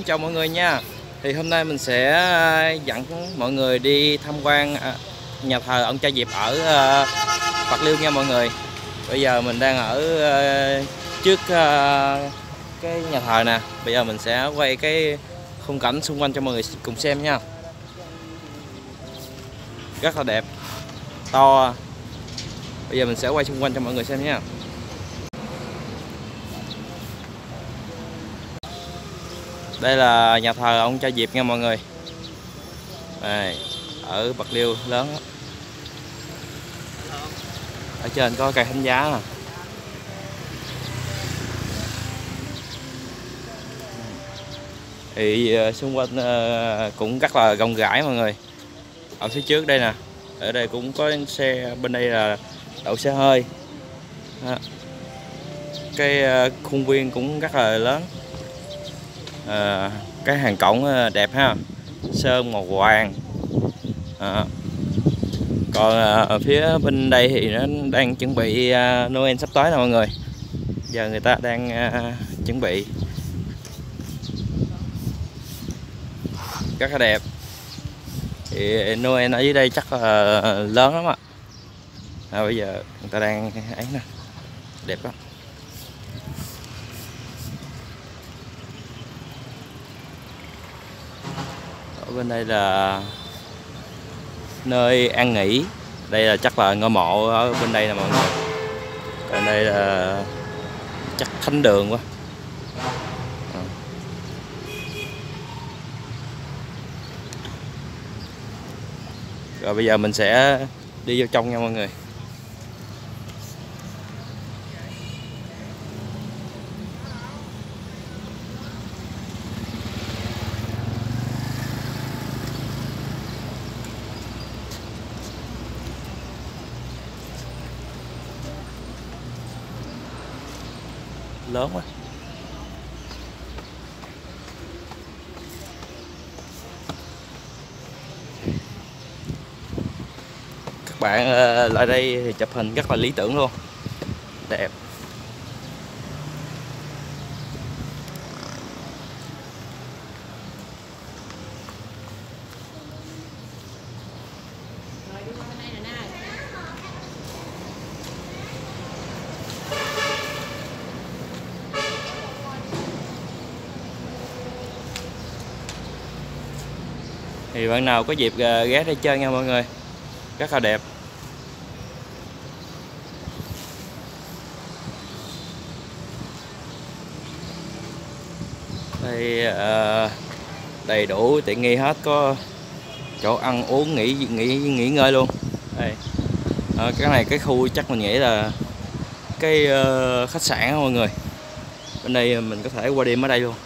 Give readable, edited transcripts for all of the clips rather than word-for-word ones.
chào mọi người nha. Thì hôm nay mình sẽ dẫn mọi người đi tham quan nhà thờ ông Cha Diệp ở Bạc Liêu nha mọi người. Bây giờ mình đang ở trước cái nhà thờ nè. Bây giờ mình sẽ quay cái khung cảnh xung quanh cho mọi người cùng xem nha. Rất là đẹp, to. Bây giờ mình sẽ quay xung quanh cho mọi người xem nha. Đây là nhà thờ ông Cha Diệp nha mọi người. Đây, ở Bạc Liêu lớn đó. Ở trên có cây thánh giá nè. Thì xung quanh cũng rất là rộng rãi mọi người. Ở phía trước đây nè, ở đây cũng có xe, bên đây là đậu xe hơi. Đó. Cái khuôn viên cũng rất là lớn. Cái hàng cổng đẹp ha, sơn màu vàng. Còn ở phía bên đây thì nó đang chuẩn bị Noel sắp tới nè mọi người. Giờ người ta đang chuẩn bị, rất là đẹp. Thì Noel ở dưới đây chắc là lớn lắm ạ. Bây giờ người ta đang ấy nè, đẹp lắm. Ở bên đây là nơi an nghỉ. Đây là chắc là ngôi mộ ở bên đây nè mọi người. Còn đây là chắc thánh đường quá. Rồi bây giờ mình sẽ đi vô trong nha mọi người. Lớn quá. Các bạn lại đây thì chụp hình rất là lý tưởng luôn. Đẹp. Thì bạn nào có dịp ghé đây chơi nha mọi người. Rất là đẹp. Đây đầy đủ tiện nghi hết, có chỗ ăn uống nghỉ ngơi luôn. Đây. Cái này cái khu chắc mình nghĩ là cái khách sạn đó mọi người. Bên đây mình có thể qua đêm ở đây luôn.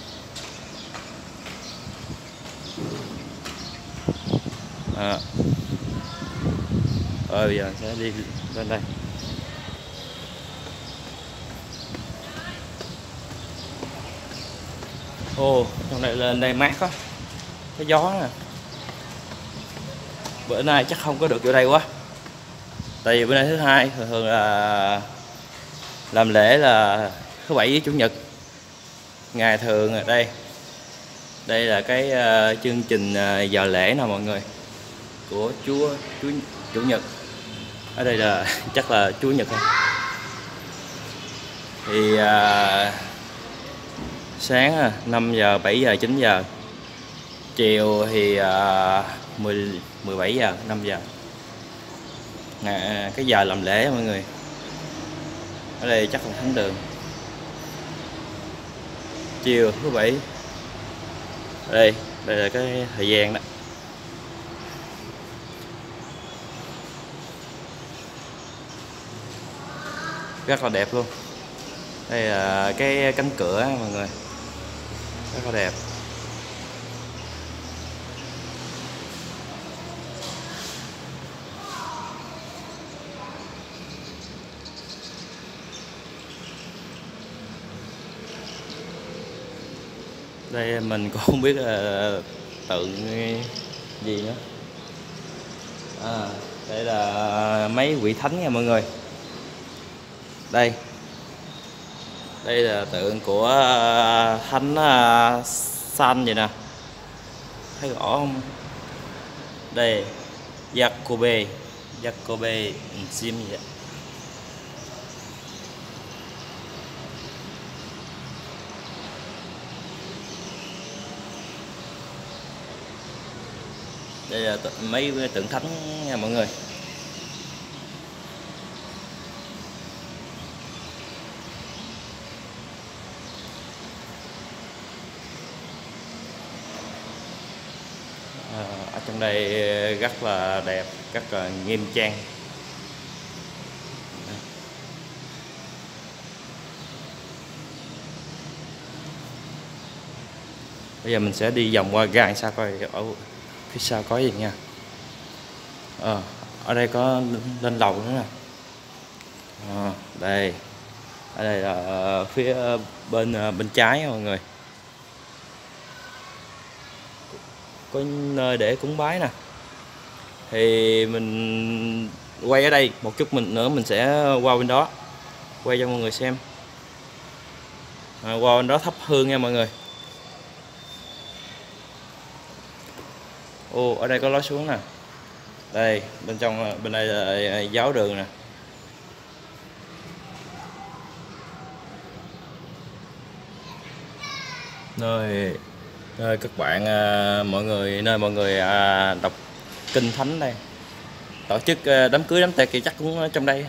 Rồi bây giờ sẽ đi lên đây. Trong đây lên đây mát quá, có gió nè. Bữa nay chắc không có được vô đây quá, tại vì bữa nay thứ hai, thường là làm lễ là thứ bảy với chủ nhật, ngày thường ở đây. Đây là cái chương trình giờ lễ nào mọi người, của chủ nhật. Ở đây là chắc là Chúa Nhật thôi. Thì sáng 5 giờ, 7 giờ, 9 giờ. Chiều thì 17 giờ, 5 giờ. Cái giờ làm lễ mọi người. Ở đây chắc là thánh đường. Chiều thứ bảy. Đây là cái thời gian đó. Rất là đẹp luôn. Đây là cái cánh cửa mọi người, rất là đẹp. Đây mình cũng không biết là tượng gì nữa. Đây là mấy vị thánh nha mọi người. Đây là tượng của thánh xanh vậy nè, thấy rõ không? Đây Jacobe Sim vậy. Đây là mấy tượng thánh nha mọi người. Ở trong đây rất là đẹp, rất là nghiêm trang. Bây giờ mình sẽ đi vòng qua ga sao coi ở phía sau có gì nha. Ở đây có lên lầu nữa nè. Đây, ở đây là phía bên trái mọi người, có nơi để cúng bái nè. Thì mình quay ở đây một chút nữa mình sẽ qua bên đó quay cho mọi người xem. Qua bên đó thắp hương nha mọi người. Ở đây có lối xuống nè. Đây bên trong, bên đây là giáo đường nè. Nơi các bạn mọi người đọc kinh thánh đây. Tổ chức đám cưới đám tiệc thì chắc cũng ở trong đây.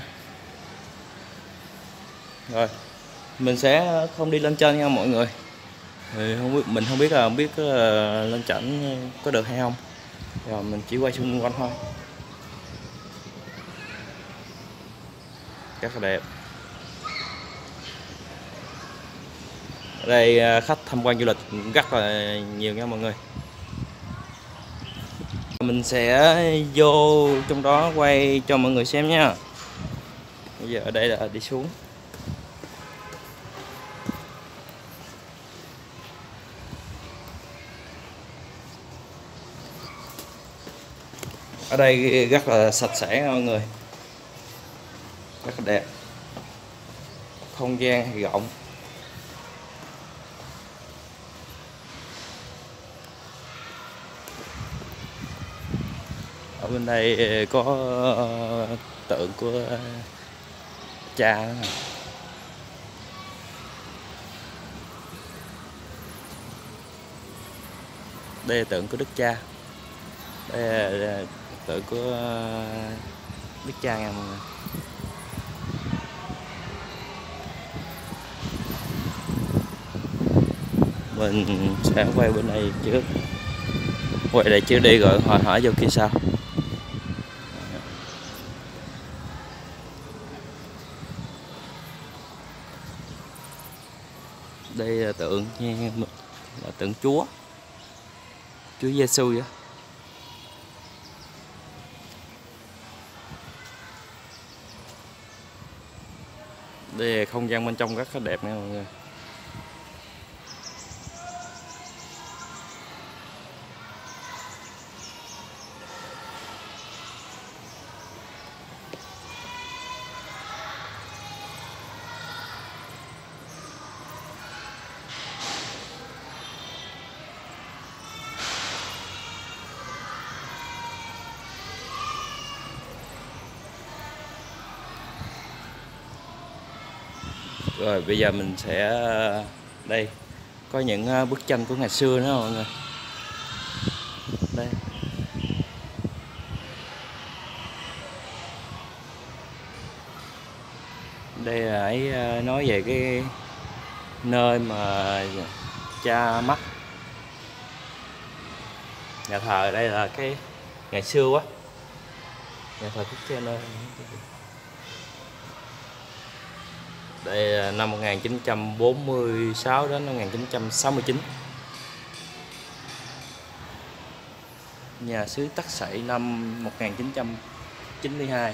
Rồi mình sẽ không đi lên trên nha mọi người. Thì mình không biết lên trển có được hay không. Rồi mình chỉ quay xung quanh thôi. Rất là đẹp. Ở đây khách tham quan du lịch rất là nhiều nha mọi người. Mình sẽ vô trong đó quay cho mọi người xem nha. Bây giờ ở đây là đi xuống. Ở đây rất là sạch sẽ mọi người, rất là đẹp, không gian thì rộng. Ở bên đây có tượng của cha đó. Đây là tượng của Đức Cha. Đây là tượng của Đức Cha nha mọi người. Mình sẽ quay bên đây trước, quay đây trước đi rồi hỏi vô kia sau. Đây là tượng nha, là tượng Chúa Giêsu vậy. Đây là không gian bên trong rất là đẹp nha mọi người. Rồi bây giờ mình sẽ đây có những bức tranh của ngày xưa nữa mọi người. Đây. Đây là ấy nói về cái nơi mà cha mất. Nhà thờ đây là cái ngày xưa quá. Nhà thờ quốc cha nơi. Đây là năm 1946 đến năm 1969. Nhà xứ Tắc Sậy năm 1992.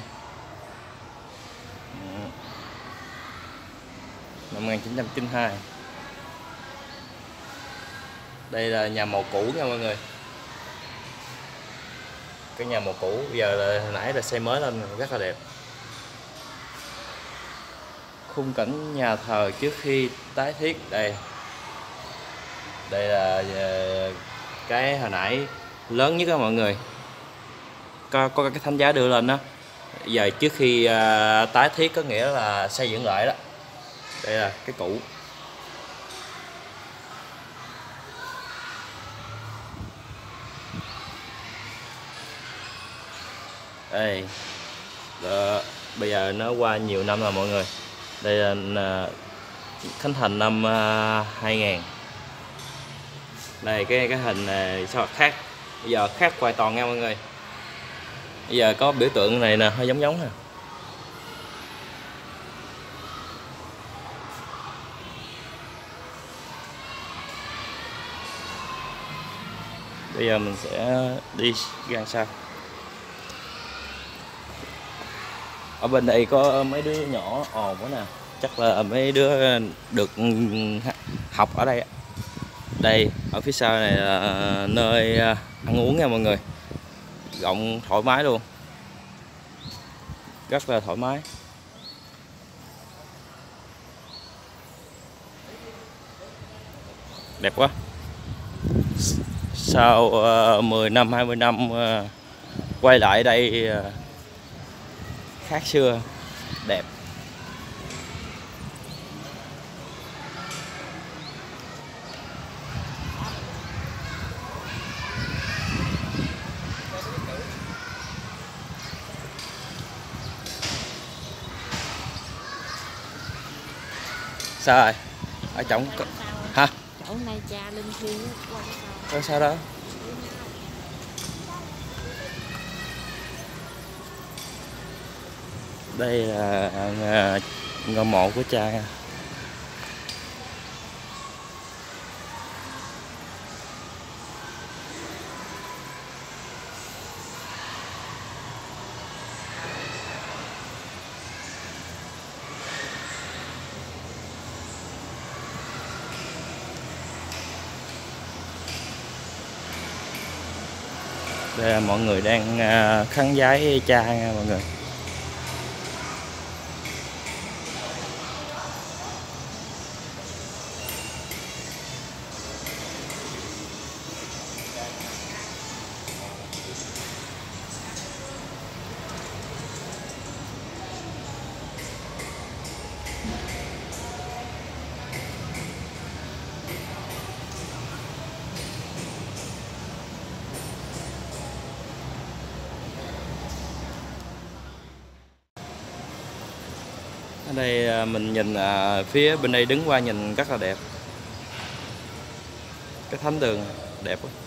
Năm 1992. Đây là nhà mồ cũ nha mọi người. Cái nhà mồ cũ bây giờ là hồi nãy là xây mới lên rất là đẹp. Khung cảnh nhà thờ trước khi tái thiết đây. Đây là cái hồi nãy lớn nhất đó mọi người, có cái thánh giá đưa lên đó. Giờ trước khi tái thiết, có nghĩa là xây dựng lại đó. Đây là cái cũ. Đây đó, bây giờ nó qua nhiều năm rồi mọi người. Đây là khánh thành năm 2000. Đây cái hình này sao khác, bây giờ khác hoàn toàn nha mọi người. Bây giờ có biểu tượng này nè, hơi giống nè. Bây giờ mình sẽ đi ra sau. Ở bên đây có mấy đứa nhỏ ồn quá nè, chắc là mấy đứa được học ở đây. Đây ở phía sau này là nơi ăn uống nha mọi người, rộng thoải mái luôn, rất là thoải mái. Đẹp quá. Sau 10 năm 20 năm quay lại đây khác xưa, đẹp. Sao rồi? Ở trong hả? Chỗ này cha linh thiêng quá. Có sao đó? Đây là ngôi mộ của cha nha. Đây là mọi người đang khấn vái cha nha mọi người. Ở đây mình nhìn phía bên đây đứng qua nhìn rất là đẹp. Cái thánh đường đẹp quá.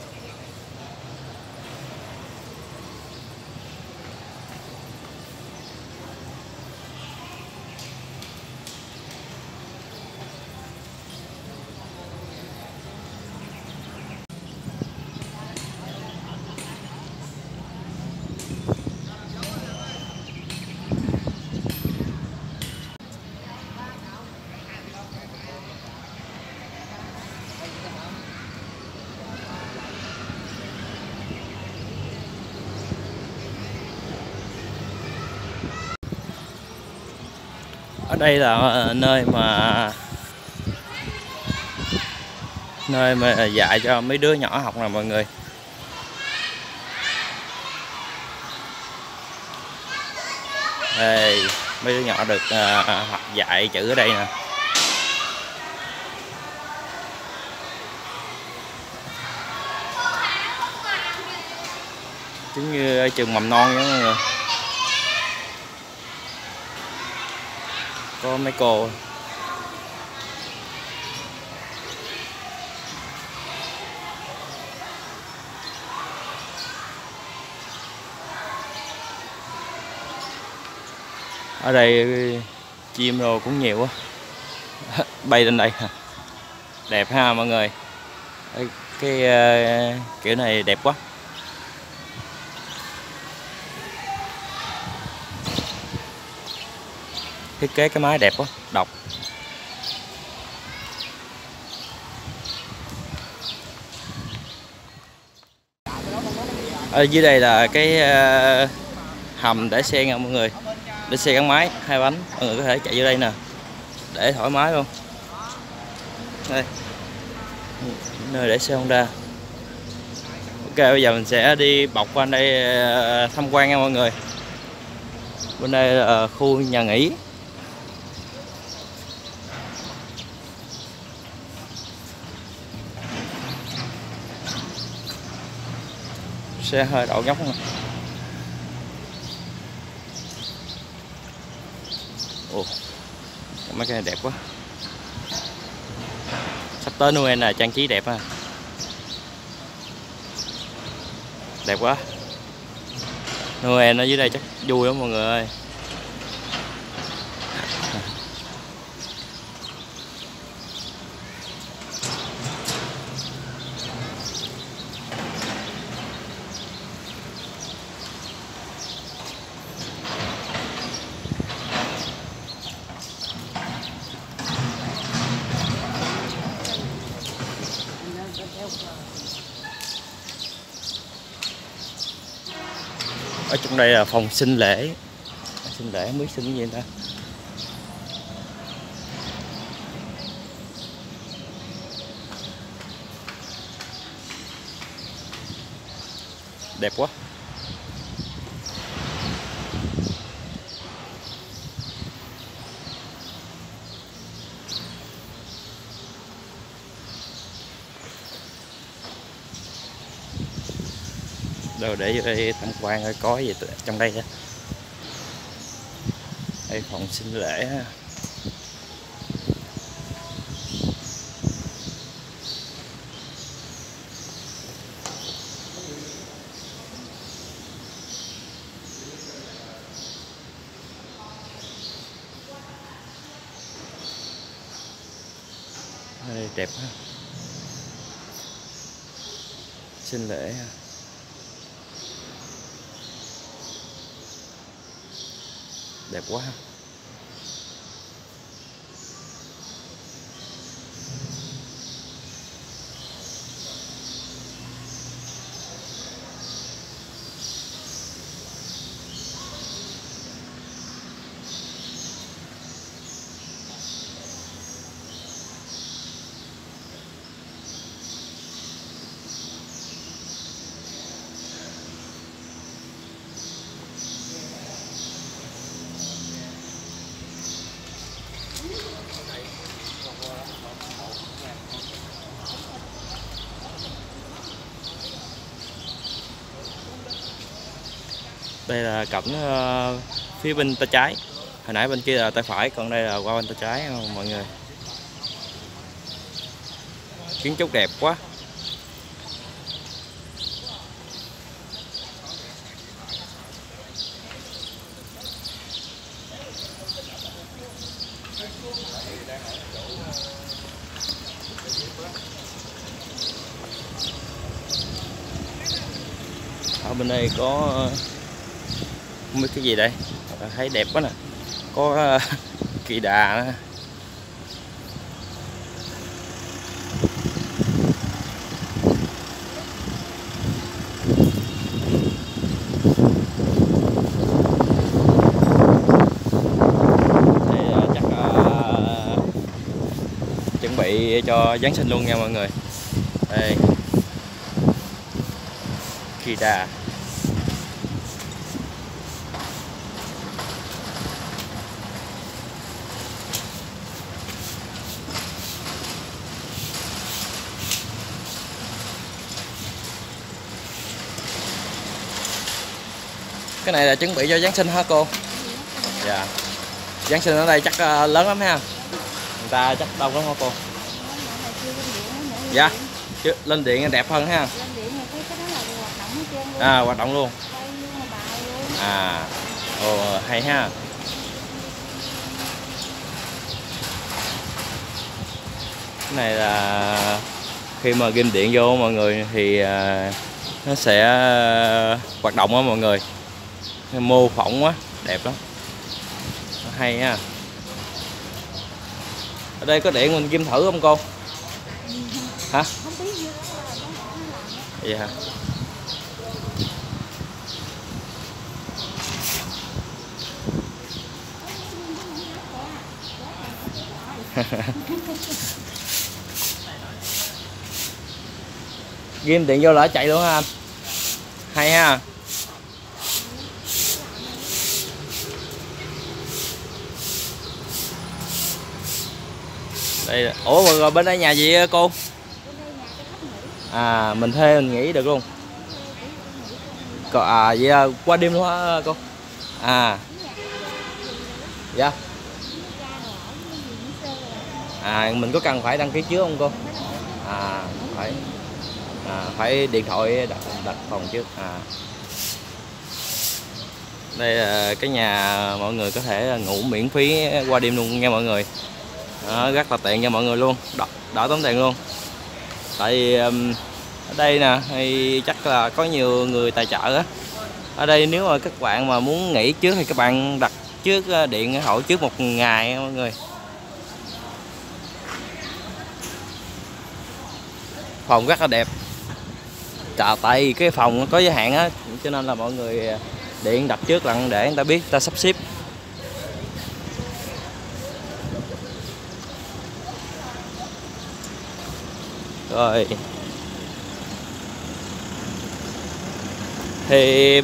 Ở đây là nơi mà dạy cho mấy đứa nhỏ học nè mọi người. Đây, mấy đứa nhỏ được học dạy chữ ở đây nè. Giống như ở trường mầm non vậy mọi người. Có mấy cô. Ở đây chim rồi cũng nhiều quá. Bay lên đây đẹp ha mọi người. Cái kiểu này đẹp quá. Thiết kế cái máy đẹp quá, độc. Ở dưới đây là cái hầm để xe nha mọi người, để xe gắn máy 2 bánh, mọi người có thể chạy vô đây nè để thoải mái luôn. Đây nơi để xe Honda. Ok, bây giờ mình sẽ đi bọc qua đây tham quan nha mọi người. Bên đây là khu nhà nghỉ. Xe hơi đậu nhóc không? Ồ, mấy cái này đẹp quá. Sắp tới Noel là trang trí đẹp ha. Đẹp quá. Noel ở dưới đây chắc vui lắm mọi người ơi. Ở trong đây là phòng sinh lễ. Sinh lễ không biết sinh cái gì ta. Đẹp quá. Đâu để vô đây tham quan coi có gì trong đây á. Đây phòng sinh lễ ha. Đây đẹp ha. Sinh lễ ha. Đẹp quá ha. Đây là cổng phía bên tay trái. Hồi nãy bên kia là tay phải, còn đây là qua bên tay trái mọi người. Kiến trúc đẹp quá. Ở bên đây có không biết cái gì đây, thấy đẹp quá nè, có kỳ đà nữa. Đây chắc chuẩn bị cho Giáng sinh luôn nha mọi người. Đây kỳ đà. Cái này là chuẩn bị cho Giáng sinh hả cô? Dạ. Giáng sinh ở đây chắc lớn lắm ha. Người ta chắc đông lắm hả cô? Dạ. Chứ lên điện đẹp hơn ha. À, hoạt động luôn. À, ồ, hay ha. Cái này là khi mà ghim điện vô mọi người thì nó sẽ hoạt động á mọi người. Mô phỏng quá, đẹp lắm. Hay ha. Ở đây có điện mình ghim thử không cô? Hả? Vậy hả? ghim điện vô là chạy luôn ha anh. Hay ha. Đây, ủa rồi bên đây nhà gì cô? À mình thuê mình nghỉ được luôn. À vậy qua đêm luôn hả cô? À dạ. À mình có cần phải đăng ký trước không cô? À phải. À, phải điện thoại đặt phòng trước. À đây là cái nhà mọi người có thể ngủ miễn phí qua đêm luôn nha mọi người. Đó, rất là tiện cho mọi người luôn, đỡ tốn tiền luôn. Tại vì ở đây nè thì chắc là có nhiều người tài trợ á. Ở đây nếu mà các bạn mà muốn nghỉ trước thì các bạn đặt trước điện thoại trước 1 ngày mọi người. Phòng rất là đẹp. Tại vì cái phòng có giới hạn á, cho nên là mọi người điện đặt trước lần để người ta biết người ta sắp xếp. Rồi thì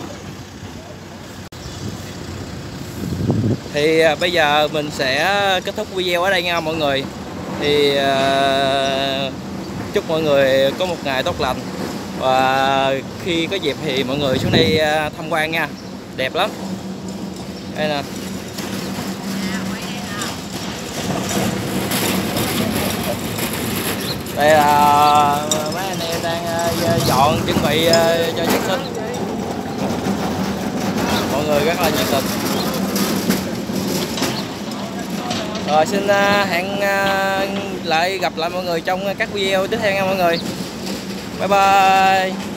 bây giờ mình sẽ kết thúc video ở đây nha mọi người. Thì chúc mọi người có một ngày tốt lành, và khi có dịp thì mọi người xuống đây tham quan nha, đẹp lắm. Đây nè. Đây là mấy anh em đang dọn chuẩn bị cho Giáng sinh. Mọi người rất là nhiệt tình. Rồi xin hẹn gặp lại mọi người trong các video tiếp theo nha mọi người. Bye bye.